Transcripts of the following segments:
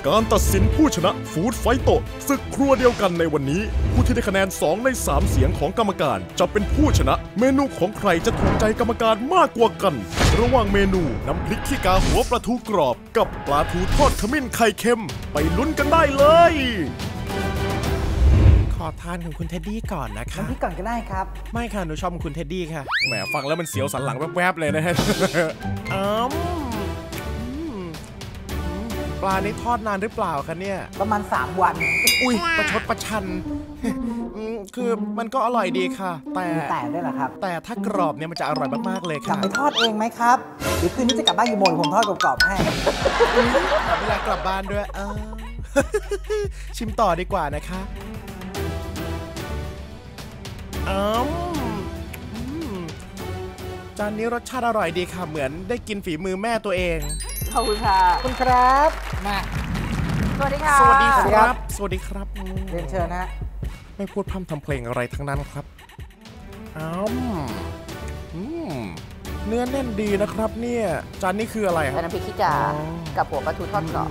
การตัดสินผู้ชนะฟู้ดไฟโตะศึกครัวเดียวกันในวันนี้ผู้ที่ได้คะแนน2 ใน 3เสียงของกรรมการจะเป็นผู้ชนะเมนูของใครจะถูกใจกรรมการมากกว่ากันระหว่างเมนูน้ำพริกขี้กาหัวปลาทูกรอบกับปลาทูทอดขมิ้นไข่เค็มไปลุ้นกันได้เลยขอทานของคุณเท็ดดี้ก่อนนะคะน้ำพริกก่อนก็ได้ครับไม่ค่ะหนูชอบของคุณเท็ดดี้ค่ะแหมฟังแล้วมันเสียวสันหลังแวบๆเลยนะฮะปลานี่ทอดนานหรือเปล่าคะเนี่ยประมาณ3 วันอุ้ยประชดประชันคือมันก็อร่อยดีค่ะแต่ด้วยเหรอครับแต่ถ้ากรอบเนี่ยมันจะอร่อยมากๆเลยค่ะกลับไปทอดเองไหมครับหรือคืนนี้จะกลับบ้านกี่โมงผมทอดกรอบๆให้เวลากลับบ้านด้วยชิมต่อดีกว่านะคะจานนี้รสชาติอร่อยดีค่ะเหมือนได้กินฝีมือแม่ตัวเองขอบคุณค่ะคุณครับมาสวัสดีค่ะสวัสดีครับสวัสดีครับเรียนเชิญนะไม่พูดพร่ำทำเพลงอะไรทั้งนั้นครับเนื้อแน่นดีนะครับเนี่ยจานนี้คืออะไรครับน้ำพริกขี้กากับหัวปลาทูทอดกรอบ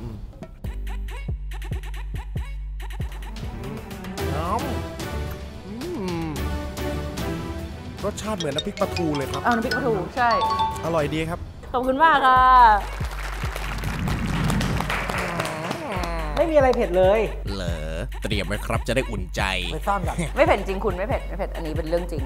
รสชาติเหมือนน้ำพริกปลาทูเลยครับน้ำพริกปลาทูใช่อร่อยดีครับขอบคุณมากค่ะไม่มีอะไรเผ็ดเลยเหรอเตรียมไว้ครับจะได้อุ่นใจไปซ่อนก่อนไม่เผ็ดจริงคุณไม่เผ็ดอันนี้เป็นเรื่องจริง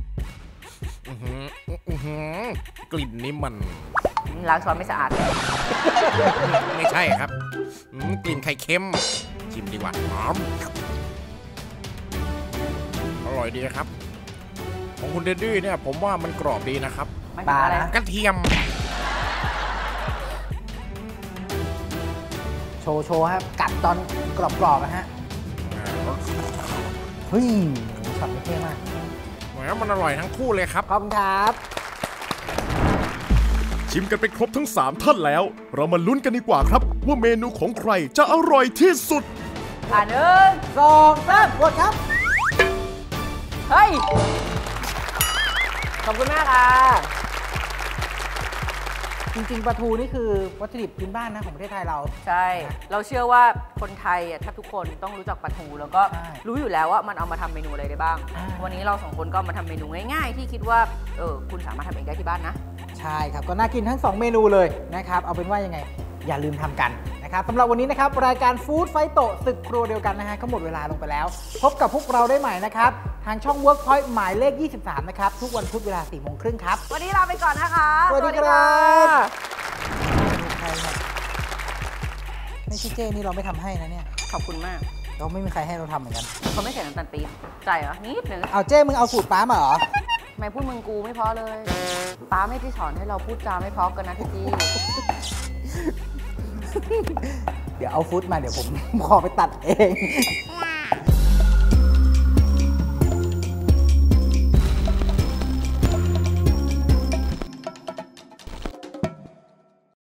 กลิ่นนี้มันล้างช้อนไม่สะอาดไม่ใช่ครับกลิ่นไข่เค็มชิมดีกว่าหอมอร่อยดีครับของคุณเดดดี้เนี่ยผมว่ามันกรอบดีนะครับปลาอะไรกระเทียมโชว์ครับกัดตอนกรอบๆนะฮะเฮ้ยช็อตเท่มากแหมมันอร่อยทั้งคู่เลยครับขอบคุณครับชิมกันไปครบทั้ง3ท่านแล้วเรามาลุ้นกันดีกว่าครับว่าเมนูของใครจะอร่อยที่สุด 1 2 3 กดครับเฮ้ยขอบคุณมากค่ะจริงๆปลาทูนี่คือวัตถุดิบพื้นบ้านนะของประเทศไทยเราใช่เราเชื่อว่าคนไทยแทบทุกคนต้องรู้จักปลาทูแล้วก็รู้อยู่แล้วว่ามันเอามาทำเมนูอะไรได้บ้างวันนี้เรา2 คนก็มาทำเมนูง่ายๆที่คิดว่าคุณสามารถทำเองได้ที่บ้านนะใช่ครับก็น่ากินทั้ง2เมนูเลยนะครับเอาเป็นว่ายังไงอย่าลืมทำกันนะครับสำหรับวันนี้นะครับรายการฟู้ดไฟโตะศึกครัวเดียวกันนะฮะก็หมดเวลาลงไปแล้วพบกับพวกเราได้ใหม่นะครับทางช่อง Workpoint หมายเลข23นะครับทุกวันพุธเวลา 4:30 น.ครับวันนี้ลาไปก่อนนะคะสวัสดีครับไม่ใช่เจ้นี่เราไม่ทำให้นะเนี่ยขอบคุณมากเราไม่มีใครให้เราทำเหมือนกันเขาไม่ใส่น้ำตาลปี๊บใจเหรอนิดนึงเอาเจ้มึงเอาสูตรป้ามาเหรอไม่พูดมึงกูไม่พอเลยป้าไม่ได้สอนให้เราพูดจาไม่เพราะกันนะพี่จี้เดี๋ยวเอาฟุตมาเดี๋ยวผมขอไปตัดเอง